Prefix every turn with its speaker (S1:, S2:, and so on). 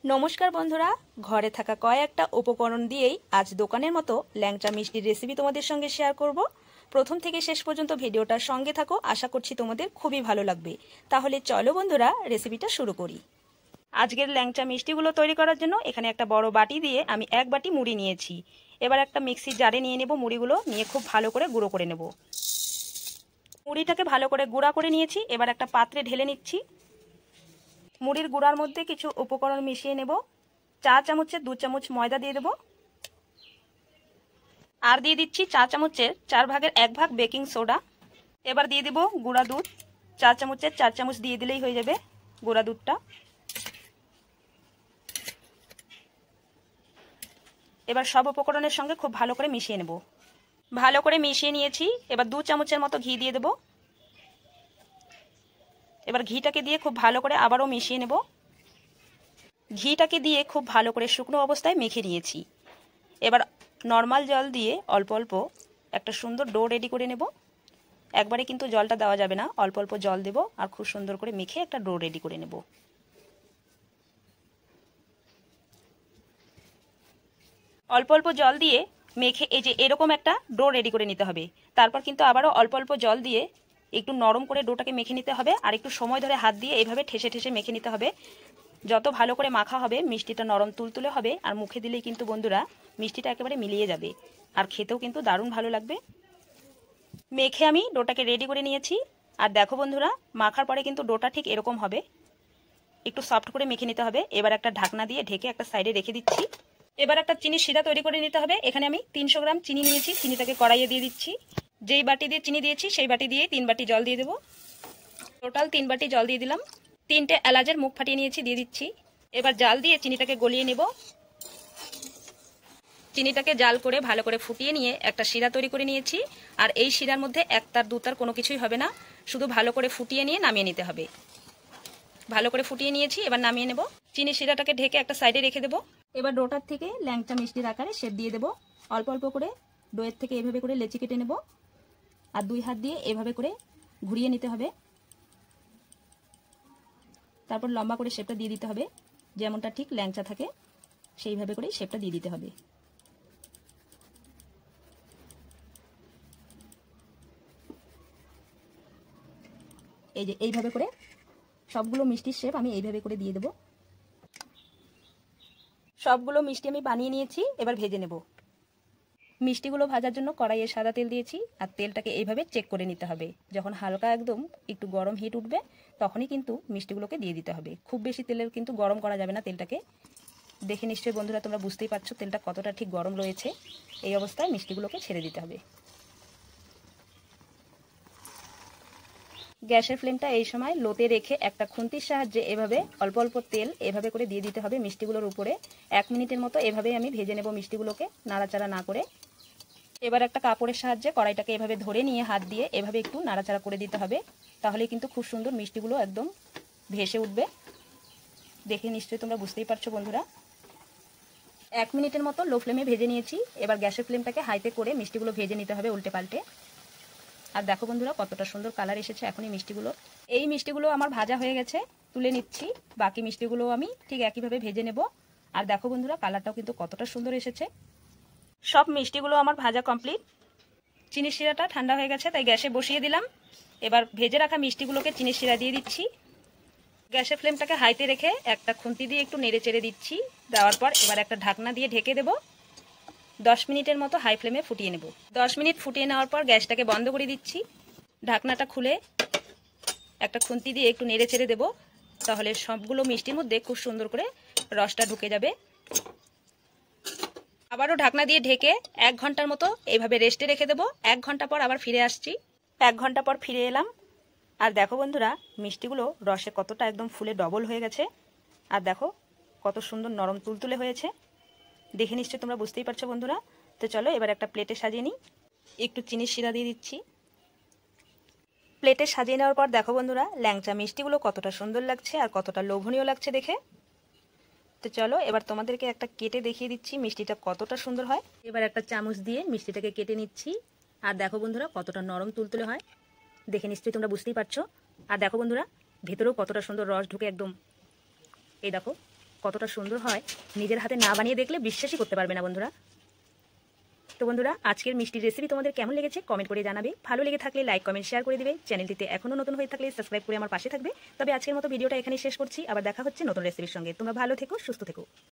S1: নমস্কার বন্ধুরা, ঘরে থাকা কয়েকটা উপকরণ দিয়েই আজ দোকানের মতো ল্যাংচা মিষ্টির রেসিপি তোমাদের সঙ্গে শেয়ার করব। প্রথম থেকে শেষ পর্যন্ত ভিডিওটার সঙ্গে থাকো, আশা করছি তোমাদের খুবই ভালো লাগবে। তাহলে চলো বন্ধুরা, রেসিপিটা শুরু করি। আজকের ল্যাংচা মিষ্টিগুলো তৈরি করার জন্য এখানে একটা বড় বাটি দিয়ে আমি এক বাটি মুড়ি নিয়েছি। এবার একটা মিক্সির জারে নিয়ে নেব, মুড়িগুলো নিয়ে খুব ভালো করে গুঁড়ো করে নেব। মুড়িটাকে ভালো করে গুঁড়া করে নিয়েছি, এবার একটা পাত্রে ঢেলে নিচ্ছি। মুড়ির গুঁড়ার মধ্যে কিছু উপকরণ মিশিয়ে নেব। চা চামচের 2 চামচ ময়দা দিয়ে দেব, আর দিয়ে দিচ্ছি চা চামচের 4 ভাগের 1 ভাগ বেকিং সোডা। এবার দিয়ে দেব গুঁড়া দুধ, চা চামচের 4 চামচ দিয়ে দিলেই হয়ে যাবে গুঁড়া দুধটা। এবার সব উপকরণের সঙ্গে খুব ভালো করে মিশিয়ে নেব। ভালো করে মিশিয়ে নিয়েছি, এবার 2 চামচের মতো ঘি দিয়ে দেব। এবার ঘিটাকে দিয়ে খুব ভালো করে আবারও মিশিয়ে নেব। ঘিটাকে দিয়ে খুব ভালো করে শুকনো অবস্থায় মেখে নিয়েছি। এবার নর্মাল জল দিয়ে অল্প অল্প একটা সুন্দর ডো রেডি করে নেব। একবারে কিন্তু জলটা দেওয়া যাবে না, অল্প অল্প জল দেব আর খুব সুন্দর করে মেখে একটা ডো রেডি করে নেব। অল্প অল্প জল দিয়ে মেখে এই যে এরকম একটা ডো রেডি করে নিতে হবে। তারপর কিন্তু আবারও অল্প অল্প জল দিয়ে একটু নরম করে ডোটাকে মেখে নিতে হবে, আর একটু সময় ধরে হাত দিয়ে এইভাবে ঠেসে ঠেসে মেখে নিতে হবে। যত ভালো করে মাখা হবে মিষ্টিটা নরম তুলতুলে হবে, আর মুখে দিলেই কিন্তু বন্ধুরা মিষ্টিটা একেবারে মিলিয়ে যাবে, আর খেতেও কিন্তু দারুণ ভালো লাগবে। মেখে আমি ডোটাকে রেডি করে নিয়েছি। আর দেখো বন্ধুরা, মাখার পরে কিন্তু ডোটা ঠিক এরকম হবে, একটু সফট করে মেখে নিতে হবে। এবার একটা ঢাকনা দিয়ে ঢেকে একটা সাইডে রেখে দিচ্ছি। এবার একটা চিনির শিরা তৈরি করে নিতে হবে। এখানে আমি 300 গ্রাম চিনি নিয়েছি, চিনিটাকে কড়াইয়ে দিয়ে দিচ্ছি। যেই বাটি দিয়ে চিনি দিয়েছি সেই বাটি দিয়ে 3 বাটি জল দিয়ে দেবো। টোটাল 3 বাটি জল দিয়ে দিলাম। 3টে এলাচের মুখ ফাটিয়ে নিয়েছি, দিয়ে দিচ্ছি। এবার জাল দিয়ে চিনিটাকে গলিয়ে নেব। চিনিটাকে জাল করে ভালো করে ফুটিয়ে নিয়ে একটা শিরা তৈরি করে নিয়েছি। আর এই শিরার মধ্যে একতার দুতার কোনো কিছুই হবে না, শুধু ভালো করে ফুটিয়ে নিয়ে নামিয়ে নিতে হবে। ভালো করে ফুটিয়ে নিয়েছি, এবার নামিয়ে নেব। চিনি শিরাটাকে ঢেকে একটা সাইডে রেখে দেবো। এবার ডোটার থেকে ল্যাংচা মিষ্টির আকারে শেপ দিয়ে দেবো। অল্প অল্প করে ডোয়ের থেকে এভাবে করে লেচি কেটে নেব, আর 2 হাত দিয়ে এভাবে করে ঘুরিয়ে নিতে হবে। তারপর লম্বা করে শেপটা দিয়ে দিতে হবে, যেমনটা ঠিক ল্যাংচা থাকে সেইভাবে করে শেপটা দিয়ে দিতে হবে। এই যে এইভাবে করে সবগুলো মিষ্টির শেপ আমি এইভাবে করে দিয়ে দেব। সবগুলো মিষ্টি আমি বানিয়ে নিয়েছি, এবার ভেজে নেব। মিষ্টিগুলো ভাজার জন্য কড়াইয়ে সাদা তেল দিয়েছি, আর তেলটাকে এইভাবে চেক করে নিতে হবে। যখন হালকা একদম একটু গরম হিট উঠবে তখনই কিন্তু মিষ্টিগুলোকে দিয়ে দিতে হবে। খুব বেশি তেলের কিন্তু গরম করা যাবে না তেলটাকে। দেখে নিশ্চয়ই বন্ধুরা তোমরা বুঝতেই পারছো তেলটা কতটা ঠিক গরম রয়েছে। এই অবস্থায় মিষ্টিগুলোকে ছেড়ে দিতে হবে। গ্যাসের ফ্লেমটা এই সময় লোতে রেখে একটা খুন্তির সাহায্যে এভাবে অল্প অল্প তেল এভাবে করে দিয়ে দিতে হবে মিষ্টিগুলোর উপরে। 1 মিনিটের মতো এভাবেই আমি ভেজে নেব মিষ্টিগুলোকে, নাড়াচাড়া না করে। এবার একটা কাপড়ের সাহায্যে কড়াইটাকে এভাবে ধরে নিয়ে হাত দিয়ে এভাবে একটু নাড়াচাড়া করে দিতে হবে, তাহলে কিন্তু খুব সুন্দর মিষ্টিগুলো একদম ভেসে উঠবে। দেখে নিশ্চয়ই তোমরা বুঝতেই পারছো বন্ধুরা। 1 মিনিটের মতো লো ফ্লেমে ভেজে নিয়েছি। এবার গ্যাসের ফ্লেমটাকে হাইতে করে মিষ্টিগুলো ভেজে নিতে হবে উল্টে পাল্টে। আর দেখো বন্ধুরা কতটা সুন্দর কালার এসেছে এখনই মিষ্টিগুলো। এই মিষ্টিগুলো আমার ভাজা হয়ে গেছে, তুলে নিচ্ছি। বাকি মিষ্টিগুলো আমি ঠিক একইভাবে ভেজে নেব। আর দেখো বন্ধুরা কালারটাও কিন্তু কতটা সুন্দর এসেছে। সব মিষ্টিগুলো আমার ভাজা কমপ্লিট। চিনির শিরাটা ঠান্ডা হয়ে গেছে, তাই গ্যাসে বসিয়ে দিলাম। এবার ভেজে রাখা মিষ্টিগুলোকে চিনির শিরা দিয়ে দিচ্ছি। গ্যাসের ফ্লেমটাকে হাইতে রেখে একটা খুন্তি দিয়ে একটু নেড়ে চেড়ে দিচ্ছি। দেওয়ার পর এবার একটা ঢাকনা দিয়ে ঢেকে দেব। 10 মিনিটের মতো হাই ফ্লেমে ফুটিয়ে নেব। 10 মিনিট ফুটিয়ে নেওয়ার পর গ্যাসটাকে বন্ধ করে দিচ্ছি। ঢাকনাটা খুলে একটা খুন্তি দিয়ে একটু নেড়ে চেড়ে দেবো, তাহলে সবগুলো মিষ্টির মধ্যে খুব সুন্দর করে রসটা ঢুকে যাবে। আবারও ঢাকনা দিয়ে ঢেকে 1 ঘন্টার মতো এইভাবে রেস্টে রেখে দেবো। 1 ঘন্টা পর আবার ফিরে আসছি। 1 ঘন্টা পর ফিরে এলাম। আর দেখো বন্ধুরা মিষ্টিগুলো রসে কতটা একদম ফুলে ডবল হয়ে গেছে। আর দেখো কত সুন্দর নরম তুলতুলে হয়েছে। দেখে নিশ্চয়ই তোমরা বুঝতেই পারছো বন্ধুরা। তো চলো এবার একটা প্লেটে সাজিয়ে নিই। একটু চিনির শিরা দিয়ে দিচ্ছি। প্লেটে সাজিয়ে নেওয়ার পর দেখো বন্ধুরা ল্যাংচা মিষ্টিগুলো কতটা সুন্দর লাগছে আর কতটা লোভনীয় লাগছে দেখে। তো চলো এবার তোমাদেরকে একটা কেটে দেখিয়ে দিচ্ছি মিষ্টিটা কতটা সুন্দর হয়। এবার একটা চামচ দিয়ে মিষ্টিটাকে কেটে নিচ্ছি। আর দেখো বন্ধুরা কতটা নরম তুলতুলে হয়, দেখে নিশ্চয়ই তোমরা বুঝতেই পারছো। আর দেখো বন্ধুরা ভেতরেও কতটা সুন্দর রস ঢুকে একদম, এই দেখো কতটা সুন্দর হয় নিজের হাতে না বানিয়ে দেখলে বিশ্বাসই করতে পারবে না বন্ধুরা। তো বন্ধুরা, আজকের মিষ্টির রেসিপি তোমাদের কেমন লেগেছে কমেন্ট করে জানাবে। ভালো লেগে থাকলে লাইক কমেন্ট শেয়ার করে দিবে। চ্যানেলটিতে এখনো নতুন হয়ে থাকলে সাবস্ক্রাইব করে আমার পাশে থাকবে। তবে আজকের মতো ভিডিওটা এখানেই শেষ করছি। আবার দেখা হচ্ছে নতুন রেসিপির সঙ্গে। তোমরা ভালো থেকো, সুস্থ থেকো।